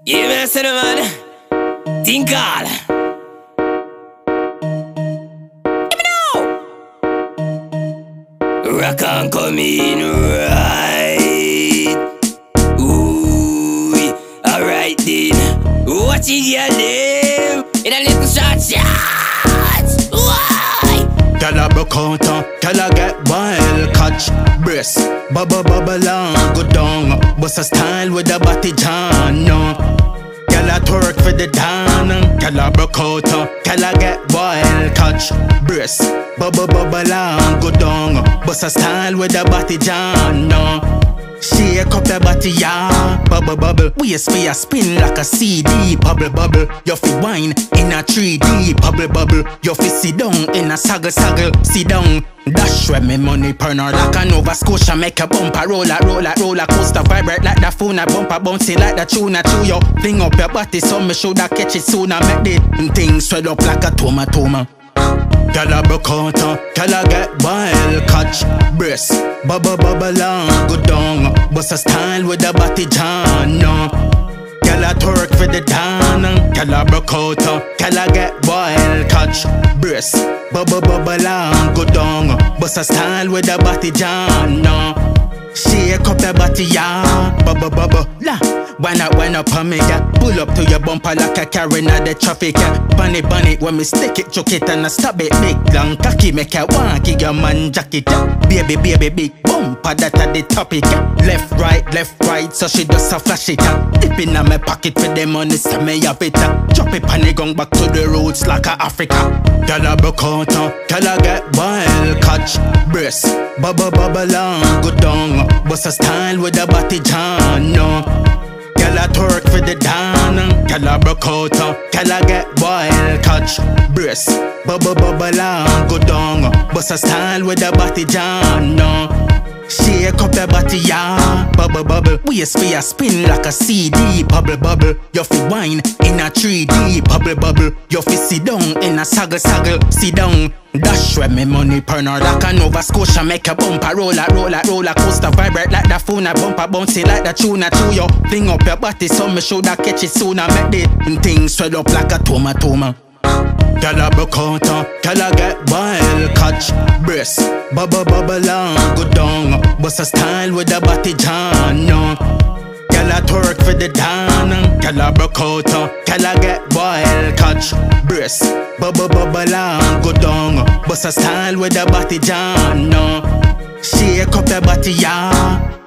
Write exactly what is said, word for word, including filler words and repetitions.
Yeah, man, I said it, man. Think all. Let me know. Rock on coming right. Ooh, alright then. Watch it, girl, them. In a little shot, shot. Why? Tell her broke out, tell her get wild. Catch breast, bubble bubble on, go down. Bust a style with a body John, no. Tell her twerk for the down. Tell her broke out, tell her get wild. Catch breast, bubble bubble on, go down. Bust a style with a body John, no. Shake up the body, yeah. Bubble bubble, we a spin a spin like a C D. Bubble bubble, you fi wine in a three D. Bubble bubble, you fi sit down in a saggle saggle. Sit down, dash where me money burner like a Nova Scotia. Make a bumper roller roller roller coaster. Vibrate like the phone, a bumper bouncy like the tuna chew yo. Fling up your body so me shoulda catch it sooner. Make the things swell up like a tomato. Tell her broke out, tell her get wild. Catch breast, bubble bubble on, go down. Bust a style with a body John, no. Tell her twerk for the down. Tell her broke out, tell her get wild. Catch breast, bubble bubble on, go down. Bust a style with a body John, no. Shake up the body, yeah. Bubble bubble, la. Wind up, wind up on me, yeah. Pull up to your bumper like a carrying out the traffic, yeah. Bunny, bunny, when me stick it, choke it and I stop it. Big long cocky, make a wanky, your man jacket, yeah. Baby, baby, big bumper, that at the topic, yeah. Left, right, left, right, so she does a flash it, yeah. Dip in my pocket for the money, so me have it, yeah. Drop it on the gun back to the roots like a Africa. Tell her broke out, tell her get wild. Catch breast, bubble bubble on, go down. Bust a style with a body John, no. Tell her twerk for the down. Tell her broke out, tell her get wild. Catch breast, bubble bubble on, go down. Bust a style with a body John, no. Shake up the body, yeah. Bubble bubble, we a spin a spin like a C D. Bubble bubble, you fi wine in a three D. Bubble bubble, you fi sit down in a saggle saggle. Sit down, dash where me money burner like a Nova Scotia. Make a bumper roller roller roller coaster. Vibrate like the phone, a bumper bouncy like the tuna chew yo. Fling up your body so me shoulda catch it sooner. Make the things swell up like a tomato. Tell her broke out, tell her get wild. Catch breast, bubble bubble on, go down. Bust a style with a body John, no. Tell her twerk for the down. Tell her broke out, tell her get wild. Catch breast, bubble bubble on, go down. Bust a style with a body John, no. Shake up the body, yeah.